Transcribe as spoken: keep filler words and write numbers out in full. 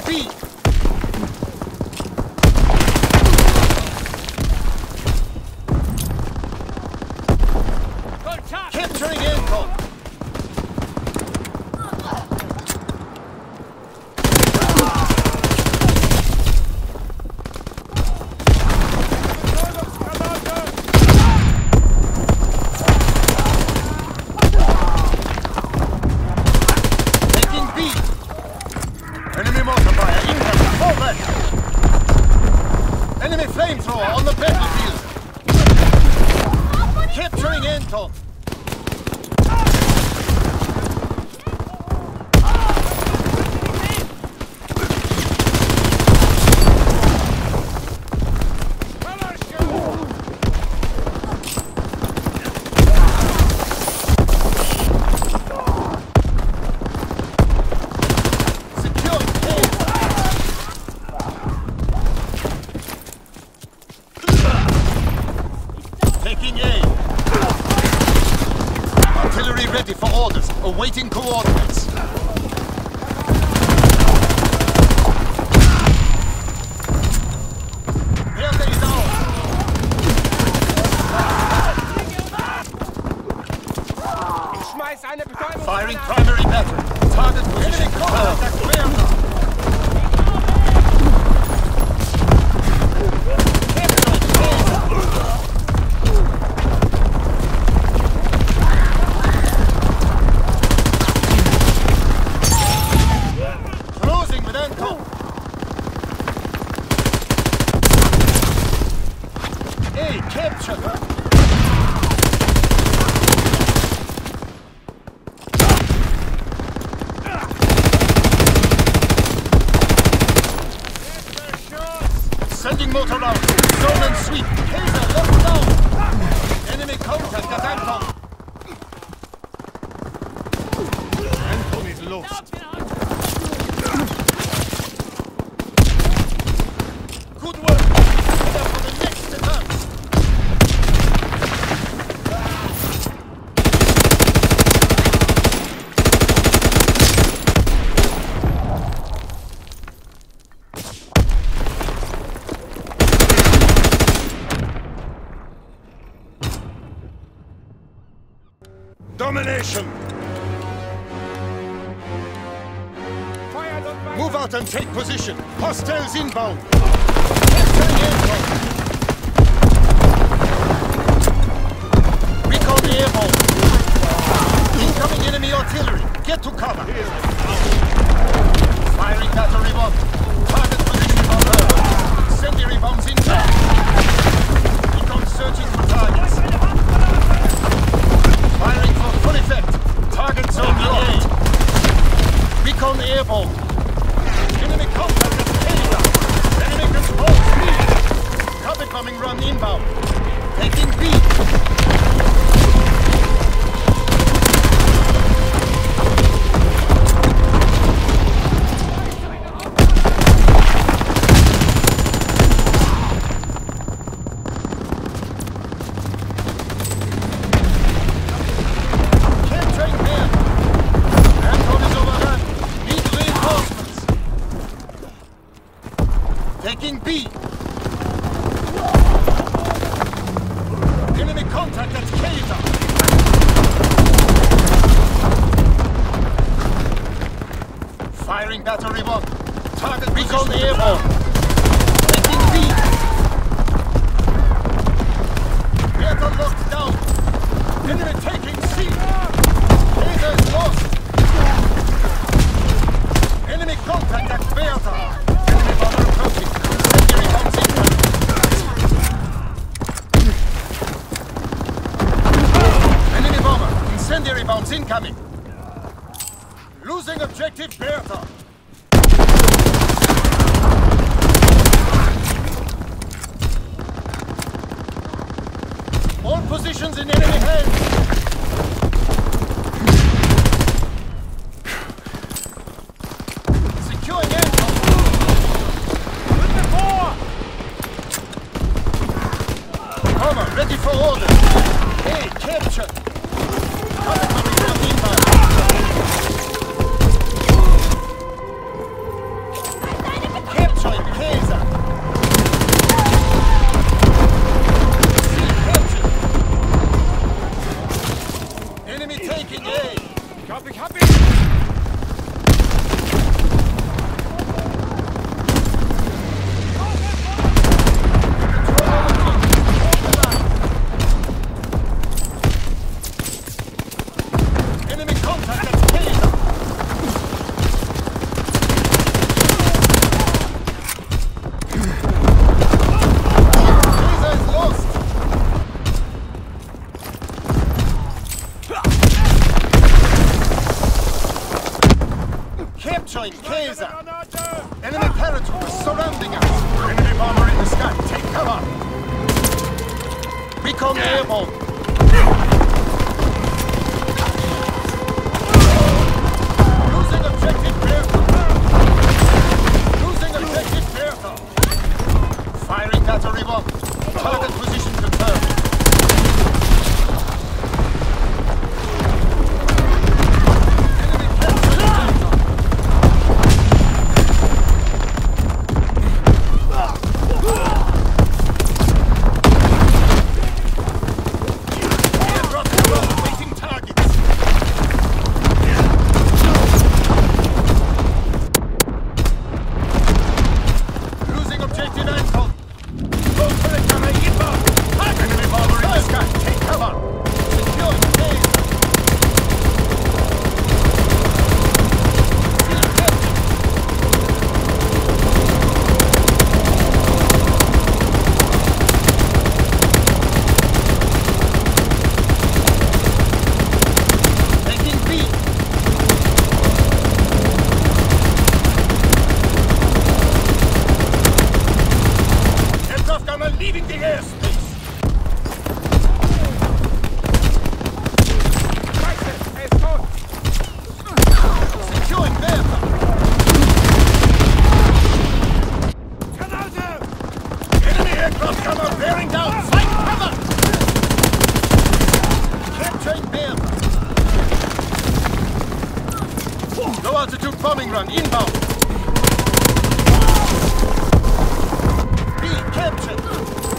B! Capturing Anton! Taking B! Enemy mortar fire incoming! Forward! Enemy flamethrower on the battlefield! Capturing Anton! Taking A. Artillery ready for orders, awaiting coordinates. Bertha is ours. Firing primary battery. Target position confirmed. Hey, capture! Sending motor out. Zone and sweep. Kaiser, left down. Enemy contact at Anton. Anton is lost. Good work. Prepare for the next attack. Domination! Move out and take position. Hostiles inbound. Capturing Anton. Recon airborne. Incoming enemy artillery. Get to cover. Firing battery one. Target position confirmed. Incendiary bombs inbound. Recon searching for targets. Firing for full effect. Target zone locked. Recon airborne. Enemy contact at Kaiser. Enemy control speed. Carpet bombing run inbound. Taking B. Taking B. Enemy contact at Kaiser. Firing battery one. Target recon airborne. Taking B. Bertha locked down. Enemy taking C. Kaiser is lost. Enemy contact at Bertha. Enemy bomber approaching. Incendiary bombs incoming. Enemy bomber. Incendiary bombs incoming. Losing objective Bertha. All positions in enemy hands. Securing Anton. Bomber ready for orders. Hey, capture. Target coming from inbound. capturing Kaiser. Enemy paratroopers surrounding us. Enemy bomber in the sky. Take cover. Recon airborne. Losing objective Bertha. Losing objective Bertha. Firing battery one. Target position confirmed. Leaving the airspace! Securing Bertha! Enemy aircraft cover bearing down! Fight cover! Capturing Bertha! Low altitude bombing run inbound! B captured!